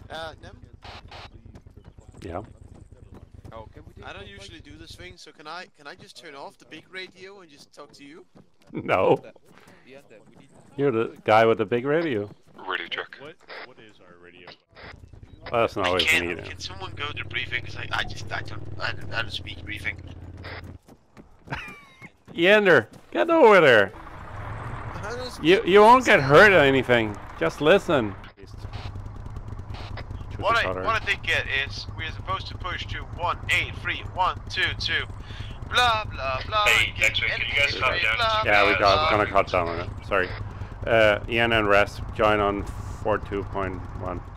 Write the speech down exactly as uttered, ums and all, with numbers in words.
Uh, Nem? Yeah. Oh, can we I don't usually do this thing, so can I can I just turn off the big radio and just talk to you? No. Iander, we need You're the guy with the big radio. Radio truck. What what is our radio? Well, that's not I always can't. needed. Can someone go to briefings? I, I just I don't I don't, I don't speak briefing. Iander, get over there. I don't speak You you won't get hurt or anything. Just listen. What I what I did get is we're supposed to push to one eight three one two two. Blah blah blah. Hey, next week, can you guys cut down? Blah, Yeah, we blah, got blah. gonna cut down on it. Sorry. Uh, Ian and Rest join on four two point one.